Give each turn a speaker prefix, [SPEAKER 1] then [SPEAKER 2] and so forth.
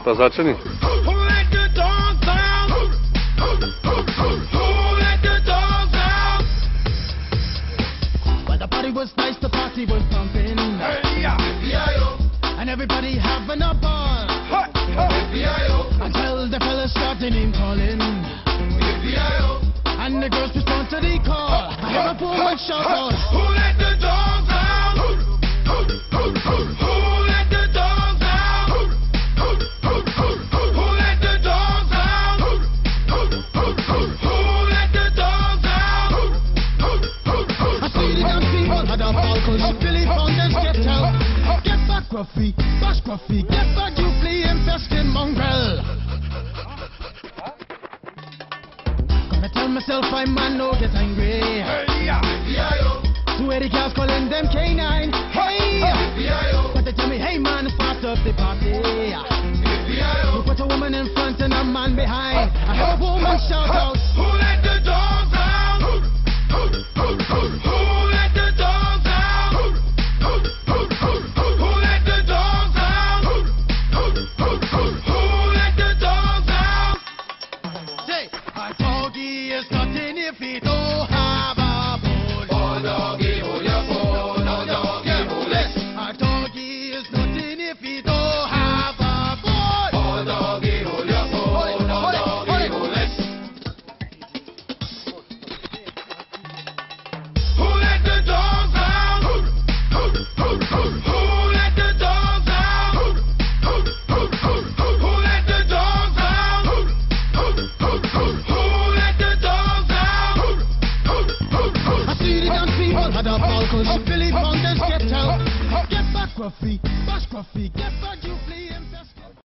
[SPEAKER 1] To začni.
[SPEAKER 2] Who let the dogs out? Who let the dogs out?
[SPEAKER 3] Well, the party was nice, the party was pumping,
[SPEAKER 2] Hey, yeah.
[SPEAKER 3] and everybody having a ball until the fellas started name calling, and the girls respond to the call. I hear a woman shout out,
[SPEAKER 2] Who let the dogs out? Who let the dogs out? Who let the dogs out? Who let the dogs out?
[SPEAKER 3] I see the young people had a ball cause Billy Fountains get out. Get back Gruffy, bash Gruffy, get back you flea infested mongrel. Gonna tell myself I'm man no get angry.
[SPEAKER 2] Hey, yeah.
[SPEAKER 3] Two Eddie cows calling them K9. Hey! But they tell me, hey man, start up the party. You put a woman in front and a man behind. I heard a woman shout out,
[SPEAKER 2] Who let the dogs out? Who let the dogs out? Who let the dogs out? Who let the dogs out?
[SPEAKER 3] say, a doggy is nothing if he don't have a bone.
[SPEAKER 2] Oh, doggy, hold your bone. Oh, doggy, hold it.
[SPEAKER 3] A doggy is nothing if he don't have a bone.
[SPEAKER 2] Oh, doggy, hold your bone. Oh, doggy, hold it. Who let the dogs out? Who let the dogs out? Who let the dogs out? Who let the dogs out?
[SPEAKER 3] I see the young people had a ball cause Billy Fountains get out. Get back Gruffy, bash Gruffy, get back you flea infested.